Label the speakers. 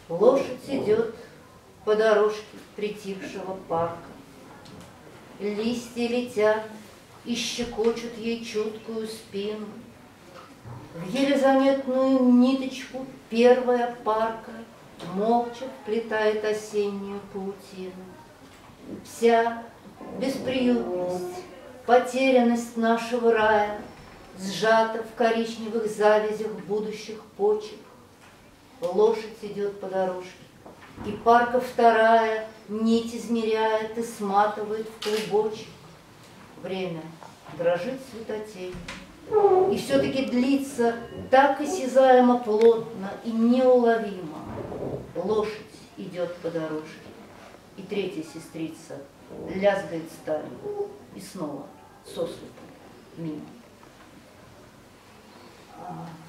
Speaker 1: Лошадь идет по дорожке притихшего парка. Листья летят и щекочут ей чуткую спину. В еле заметную ниточку первая парка молча вплетает осеннюю паутину. Вся бесприютность, потерянность нашего рая сжата в коричневых завязях будущих почек. Лошадь идет по дорожке, и парка вторая нить измеряет и сматывает в клубочек. Время дрожит светотень, и все-таки длится так осязаемо плотно и неуловимо. Лошадь идет по дорожке, и третья сестрица лязгает сталью и снова сослепу мимо.